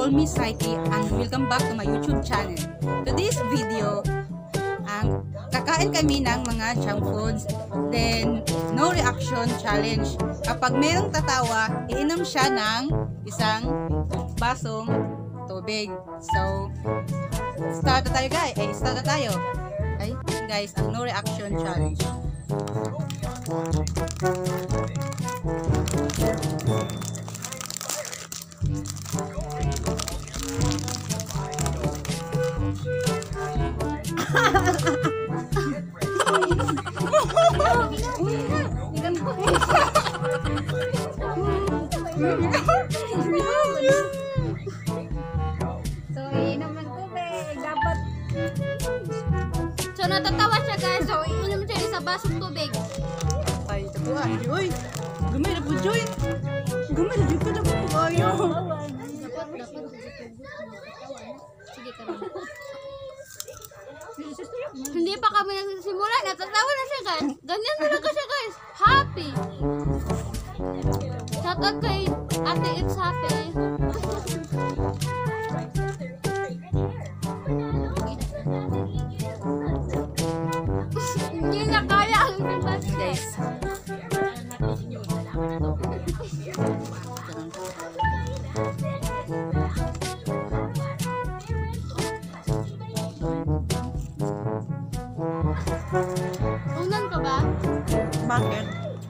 call me Psyche and welcome back to my YouTube channel. Today's video, kakain kami ng mga junk foods, then no reaction challenge. Kapag mayroong tatawa, iinom siya ng isang basong tubig. So, start na tayo guys. Start na tayo. Okay, guys, ang no reaction challenge. So, iinom ng tubig. Dapat. So, natatawa siya guys. So, iinom siya sa basong tubig. Ay, tatawa. Uy, gamay na po, Joy. Gamay na, Joy ka na po kayo. Dapat. Sige ka rin. Hindi pa kami nagsisimula. Natatawa na siya guys. Ganyan talaga siya guys. Happy. Shout out kay Ate It's Happy. Hindi na kaya ang best guys. Unan ka ba? Bakit?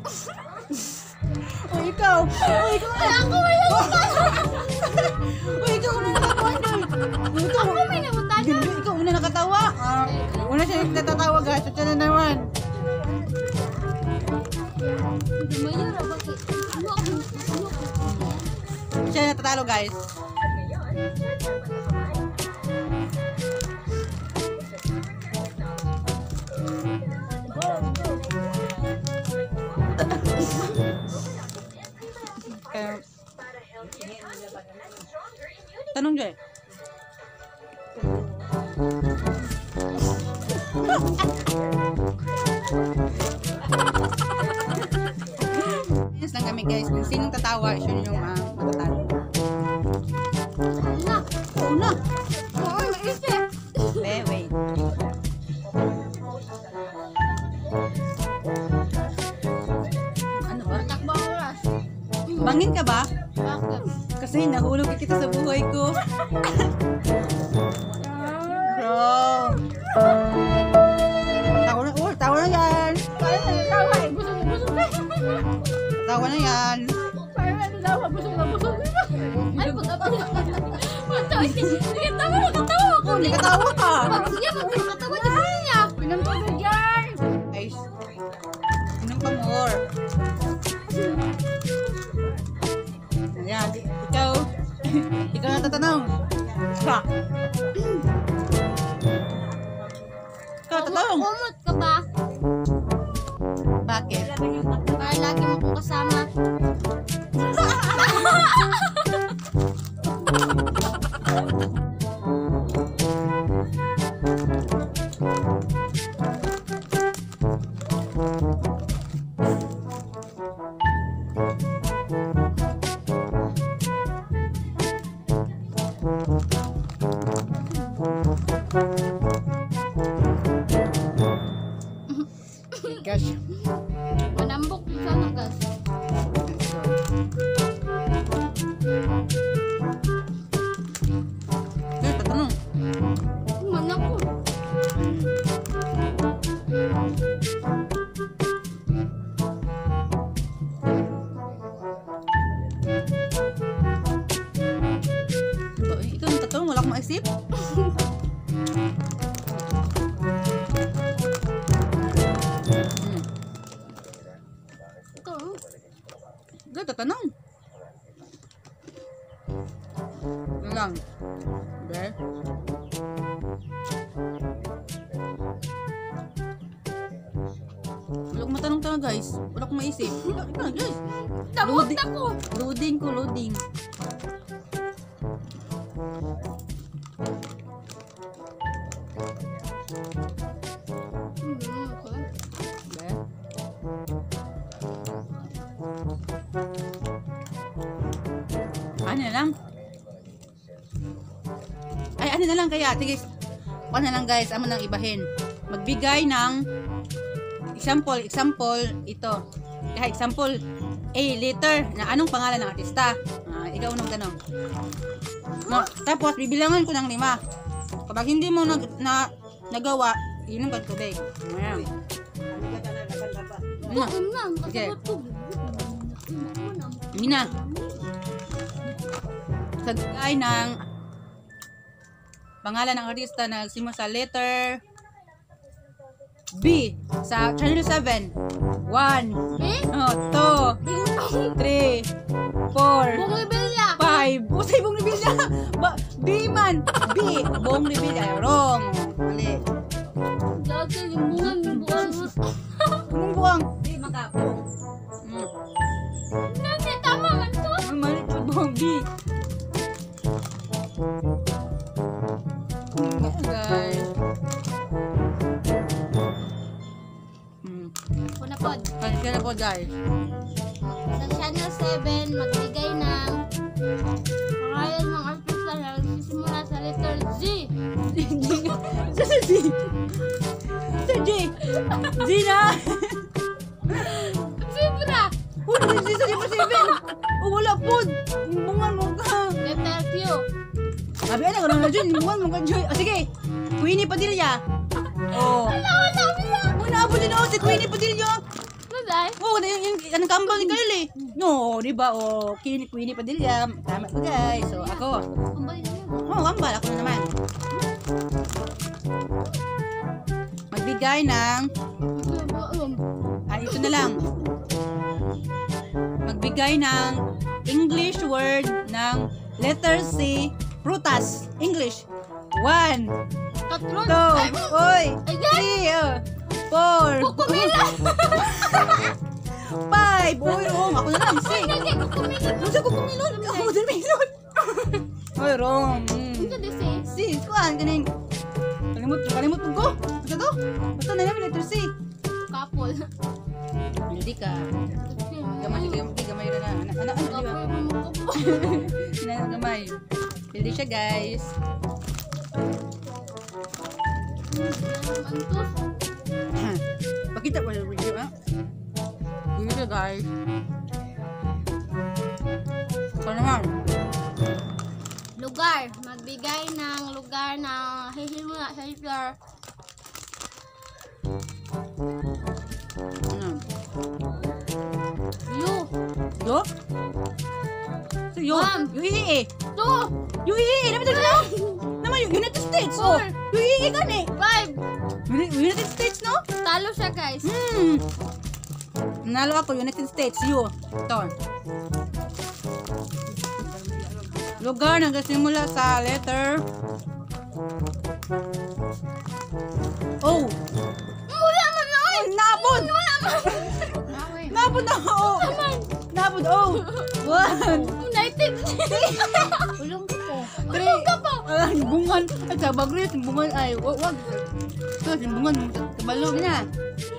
O ikaw! O ikaw! Ay, ako may nabutan! O ikaw! Ano nakatawa doon? Ako may nabutan! Hindi, ikaw una nakatawa! Una siya natatawa guys. At siya na naman. Mayura, bakit? Siya natatalo guys. Tanong Joy. Yes lang kami guys. Kung sinong tatawa, siya yung matatalo. Una! Una! Oo, mag-isip! Wait. Ano ba? Takbo ang oras. Bangin ka ba? Bakit? Kasi nahulog kita sa buhay ko. Bro. Tawa na yan. Tawa eh. Busog na. Tawa na yan. Parang ano daw, busog na. Ay, pagkatawa. Sige, tawa na, katawa ako. Hindi katawa ka. Sige, magkatawa niya sa niya. Pinang tubig yan. Ay, inom pa more. Ayan, ikaw. Ikaw na tatanong. Ba? Ikaw tatanong. Kumot ka ba? Bakit? Para lagi mo kong kasama. Gosh. Manambok sa nagas. Ikaw tatanong. Manak ko. Ikaw na tatanong. Wala akong maisip. Ikaw tatanong. Ano lang. Okay. Wala akong matanong talaga guys. Wala akong maisip. Ikaw guys. Tabot ako. Loading ko, loading. Ano lang? na lang kaya. Sige, kuha na lang guys. Amo nang ibahin. Magbigay ng example, ito. Kaya example, A, letter, na anong pangalan ng artista. Ikaw unang tanong. No, tapos, bibilangan ko ng 5. Kapag hindi mo nagawa, inom ka tubig. Ayan. Okay. Mina. Sagbigay ng pangalan ng artista na nagsimula sa letter B sa Channel 7. 1, 2, 3, 4, 5. Usay Bong Revilla. B man. B. Bong Revilla. Wrong. Mali. Anong buwang? B. Magabong. Tama man to. Mali ito buwang B. Guys. Punapod. Kaya po guys. Sa Channel 7, magbigay ng pangalan ng artista na nagsisimula sa letter Z. Sa G. Z na. Sibra. Wala na sa G pa 7. O wala po. Bungan mo ka. Letter Q. Sabi na ko na dyan. Bungan mo ka Joy. Sige. Queenie Padilla. Wala. Una po din si Queenie Padilla. Dai. Yung kambal ni Kyle eh. No, di ba? Queenie Padilla. Tama ko guys. So, ako. Kambal niya. Kambal. Ako na naman. Magbigay ng... ito na lang. Magbigay ng English word ng letter C. Prutas. English. 1, 2, 3, 4, 5. Uy, wrong. Ako na lang. 6. Kasi kukumilon. Ako din milon. Uy, wrong. Ito di C. Kuhaan ka na yung... Kalimut ko. Basta to. Basta na namin letter C. Couple. Hindi ka. Gamay rin na. Ano? Gamay. Hindi siya guys. Pakita mo yung review ha. Hindi guys. Ito naman. Lugar. Magbigay ng lugar na hisimula sa letter U. Yo? So yo? UAE. To. UAE. Naman talaga na? Naman yung United States. UAE ka ni. 5. United States no? Talo siya guys. Nanalo ako United States. U. Ito. Lugar na nagsimula sa letter O. Wala man na oy. Napod! Napod na O. Napod O. 1. United. Ulong ka po. Ulong ka po. Bungan. At sa bagris, bungan ay. Wag. Ito, bungan. Kabalo na.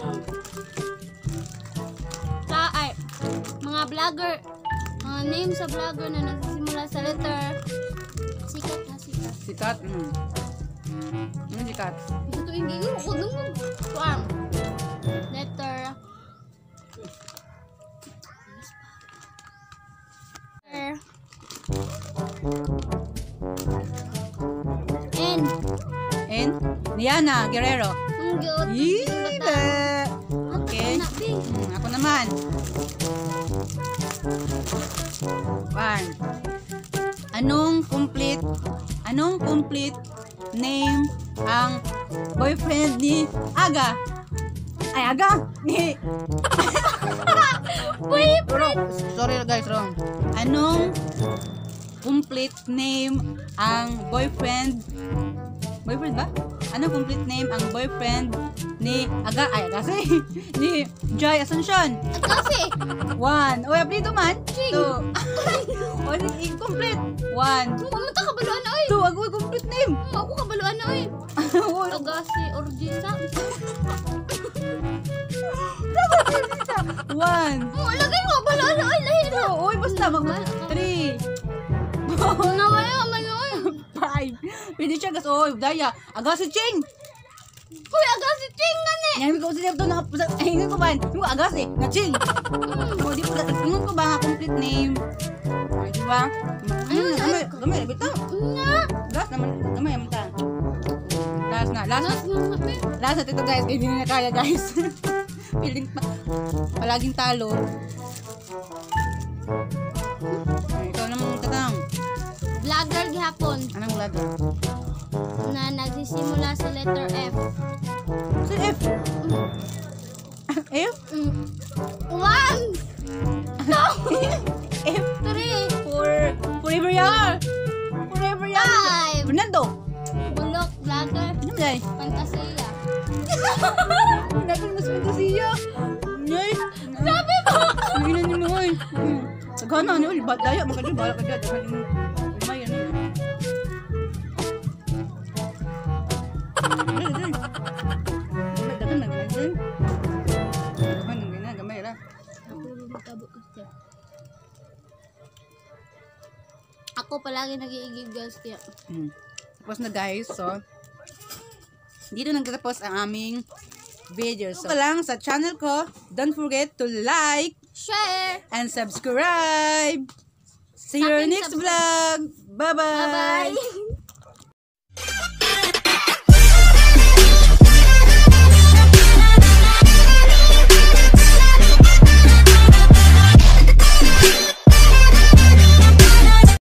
Sa ay, mga vlogger. Mga name sa vlogger na nagsisimula sa letter sikat na sikat. Sikat. Ano sikat? Ito yung gigil ko nung kuang. Letter N. Liana Guerrero. Ang good. Okay. Ako naman. 1. Anong complete name ang boyfriend ni Aga? Ay, Aga? Ni boyfriend. Sorry guys, wrong. Anong complete name ang boyfriend ba? Anong complete name ang boyfriend ni Aga? Ay, kasi ni Joy Asuncion. Kasi 1. Oy, apelyido man. 2. Oy, complete. 1. Kumanta ka baluan na oy. 2. Ako complete name. Ako ka baluan na oy. Agasi Orgisa. 1. Lagay mo baluan na oy lahi na. Oy, basta mag 3. Nawala man oy. 5. Pwede siya gas. Oh, daya. Aga si Ching. Uy, aga si Ching gani. Yan ko sa to na hingon ko ba? Yung aga si nga Ching. Oh, di pala hingon ko ba nga complete name. Ay, di ba? Gamay bitaw. Nga. Gas naman gamay man ta. Last na ito guys. Hindi na kaya guys. Feeling palaging talo. Ay, ikaw naman katang. Vlogger gihapon Anong vlogger? na nagsisimula sa letter F. Si F. F? 1 2 F. 3 Forever yan. Forever yan. 5 Fernando. Bulok vlogger Ano day? Fantasia. Naging mas fantasiya. Ngay. Sabi mo. Hindi na mo oy. Sagana ni ul daya makadul bala ka dyan. May ano. Dagan na ganyan. Dagan na ganyan gamay ra. Ako palagi nag-iigib guys kaya. Tapos na guys, so dito nagtatapos ang aming video. So lang sa channel ko, don't forget to like, Share and subscribe. See you in our next vlog. Bye-bye. Bye-bye.